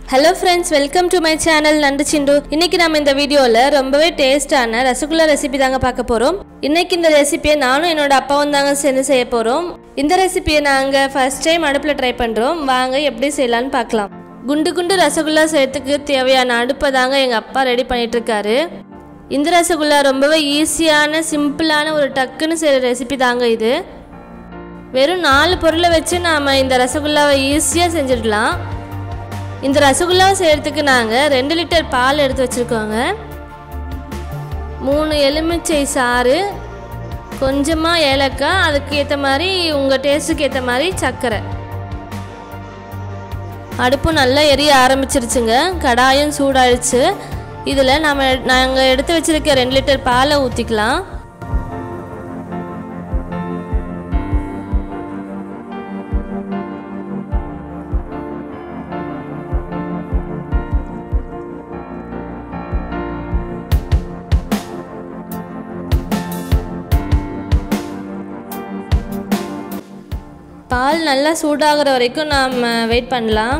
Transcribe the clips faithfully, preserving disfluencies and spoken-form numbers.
Hello friends, welcome to my channel Nandu Chindu. இன்னைக்கு நாம இந்த வீடியோல ரொம்பவே டேஸ்டான ரசகுல்லா ரெசிபி தாங்க பார்க்க போறோம். இன்னைக்கு இந்த ரெசிபியை நானும் என்னோட அப்பாவும் தாங்க சேர்ந்து செய்ய போறோம். இந்த ரெசிபியை நாங்க ஃபர்ஸ்ட் டைம் அடுப்புல ட்ரை பண்றோம். வாங்க எப்படி செய்யலாம்னு பார்க்கலாம். குண்டு குண்டு ரசகுல்லா செய்யறதுக்கு தேவையான அடுப்பை தாங்க எங்க அப்பா ரெடி பண்ணிட்டு இருக்காரு. இந்த ரசகுல்லா ரொம்பவே ஈஸியான சிம்பிளான ஒரு டக்குன்னு செய்யற ரெசிபி தாங்க இது. வெறும் நாலு பொருளை வச்சு நாம இந்த ரசகுல்லாவை ஈஸியா செஞ்சிடலாம். இந்த ரசகுல்லாவை செய்யறதுக்கு நாங்கள் ரெண்டு லிட்டர் பால் எடுத்து வச்சுருக்கோங்க. மூணு எலுமிச்சை சாறு, கொஞ்சமாக ஏலக்காய், அதுக்கு ஏற்ற மாதிரி உங்கள் டேஸ்ட்டுக்கு ஏற்ற மாதிரி சர்க்கரை. அடுப்பு நல்லா எரிய ஆரம்பிச்சிருச்சுங்க. கடாயும் சூடாயிடுச்சு. இதில் நம்ம நாங்கள் எடுத்து வச்சுருக்க ரெண்டு லிட்டர் பாலை ஊற்றிக்கலாம். பால் நல்லா சூடாகிற வரைக்கும் நாம் வெயிட் பண்ணலாம்.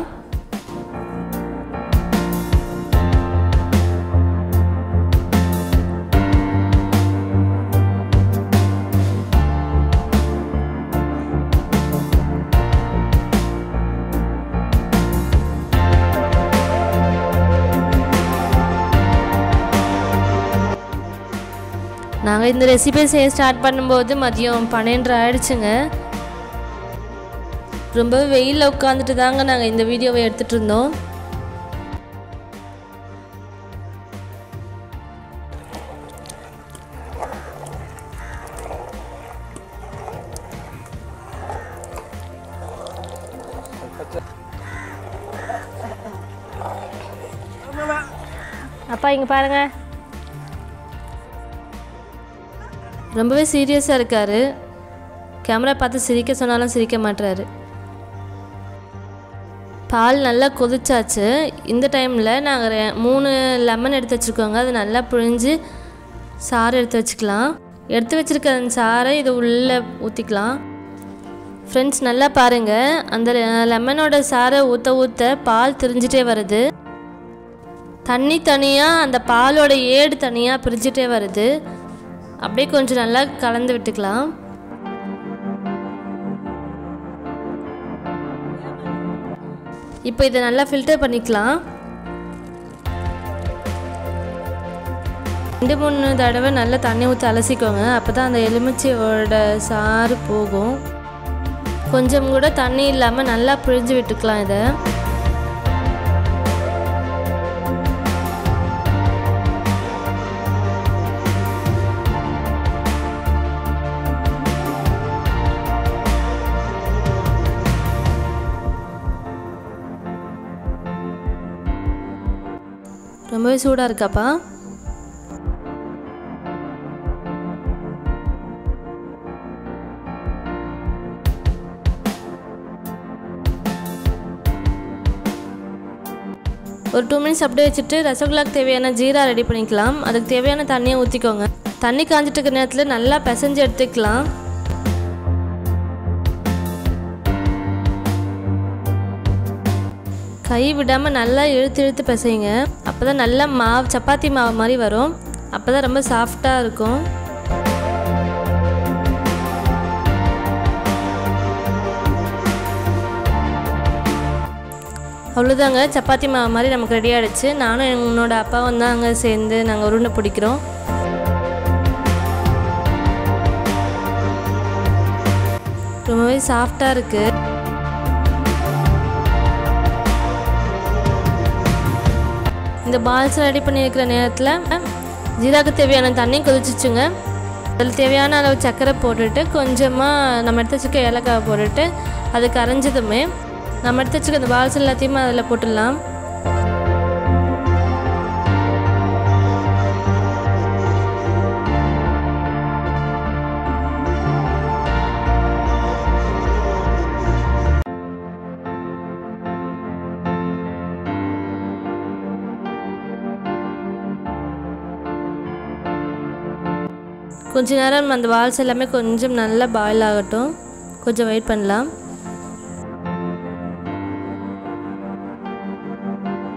நாங்கள் இந்த ரெசிபி செய்ய ஸ்டார்ட் பண்ணும்போது மதியம் பன்னெண்டு ஆயிடுச்சுங்க. ரொம்ப வெயிலில் உட்காந்துட்டு தாங்க நாங்கள் இந்த வீடியோவை எடுத்துகிட்டு இருந்தோம். அப்பா இங்கே பாருங்க, ரொம்பவே சீரியஸாக இருக்காரு. கேமரா பார்த்து சிரிக்க சொன்னாலும் சிரிக்க மாட்டுறாரு. பால் நல்லா கொதிச்சாச்சு. இந்த டைமில் நாங்கள் மூணு லெமன் எடுத்து வச்சுருக்கோங்க. அது நல்லா புழிஞ்சு சாறு எடுத்து வச்சுக்கலாம். எடுத்து வச்சுருக்க அந்த சாறை இது உள்ளே ஊற்றிக்கலாம். ஃப்ரெண்ட்ஸ் நல்லா பாருங்கள், அந்த லெமனோட சாறை ஊற்ற ஊற்ற பால் திரிஞ்சிட்டே வருது. தண்ணி தனியாக, அந்த பாலோட ஏடு தனியாக பிரிஞ்சிட்டே வருது. அப்படியே கொஞ்சம் நல்லா கலந்து விட்டுக்கலாம். இப்போ இதை நல்லா ஃபில்டர் பண்ணிக்கலாம். ரெண்டு மூணு தடவை நல்லா தண்ணி ஊற்றி அலசிக்கோங்க. அப்போ தான் அந்த எலுமிச்சையோட சாறு போகும். கொஞ்சம் கூட தண்ணி இல்லாமல் நல்லா பிழிஞ்சு விட்டுக்கலாம். இதை ரொம்பவே சூடாக இருக்காப்பா. ஒரு டூ மினிட்ஸ் அப்படியே வச்சுட்டு ரசகுல்லாக்கு தேவையான ஜீரா ரெடி பண்ணிக்கலாம். அதுக்கு தேவையான தண்ணியை ஊற்றிக்கோங்க. தண்ணி காஞ்சிட்டு இருக்கிற நேரத்தில் நல்லா பிசைஞ்சு எடுத்துக்கலாம். கை விடாமல் நல்லா இழுத்து இழுத்து பிசைங்க. அப்போ தான் நல்லா மாவு, சப்பாத்தி மாவு மாதிரி வரும். அப்போ தான் ரொம்ப சாஃப்டாக இருக்கும். அவ்வளோதாங்க, சப்பாத்தி மாவு மாதிரி நமக்கு ரெடி ஆகிடுச்சு. நானும் என்னோட அப்பாவும் தான் அங்கே சேர்ந்து நாங்கள் உருண்டை பிடிக்கிறோம். ரொம்பவே சாஃப்டாக இருக்குது. இந்த பால்ஸ் ரெடி பண்ணியிருக்கிற நேரத்தில் ஜீராக்கு தேவையான தண்ணி கொதிச்சிச்சுங்க. அதில் தேவையான அளவு சர்க்கரை போட்டுட்டு கொஞ்சமாக நம்ம எடுத்து வச்சுக்க ஏலக்காய் போட்டுட்டு அது கரைஞ்சதுமே நம்ம எடுத்து வச்சுக்க இந்த பால்ஸ் எல்லாத்தையுமே அதில் போட்டுடலாம். கொஞ்ச நேரம் அந்த பால்ஸ் எல்லாமே கொஞ்சம் நல்லா பாயில் ஆகட்டும். கொஞ்சம் வெயிட் பண்ணலாம்.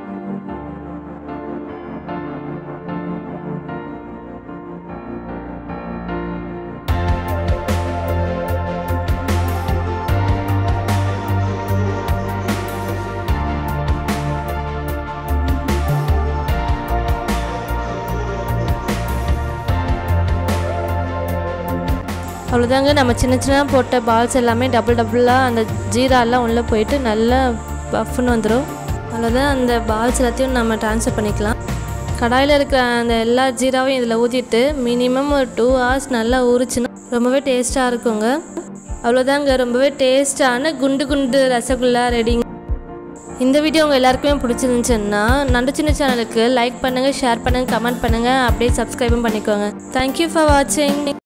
அவ்வளோதாங்க, நம்ம சின்ன சின்ன போட்ட பால்ஸ் எல்லாமே டபுள் டபுளாக அந்த ஜீராலாம் உள்ளே போயிட்டு நல்லா பஃப்னு வந்துடும். அவ்வளோதான், அந்த பால்ஸ் எல்லாத்தையும் நம்ம ட்ரான்ஸ்ஃபர் பண்ணிக்கலாம். கடாயில் இருக்கிற அந்த எல்லா ஜீராவையும் இதில் ஊற்றிட்டு மினிமம் ஒரு டூ ஹவர்ஸ் நல்லா ஊறிச்சுன்னா ரொம்பவே டேஸ்ட்டாக இருக்குங்க. அவ்வளோதாங்க, ரொம்பவே டேஸ்ட்டான குண்டு குண்டு ரசகுல்லா ரெடிங்க. இந்த வீடியோ உங்கள் எல்லாருக்குமே பிடிச்சிருந்துச்சுன்னா நண்டு சிண்டு சேனலுக்கு லைக் பண்ணுங்கள், ஷேர் பண்ணுங்கள், கமெண்ட் பண்ணுங்கள், அப்படியே சப்ஸ்கிரைபும் பண்ணிக்கோங்க. தேங்க்யூ ஃபார் வாட்சிங்.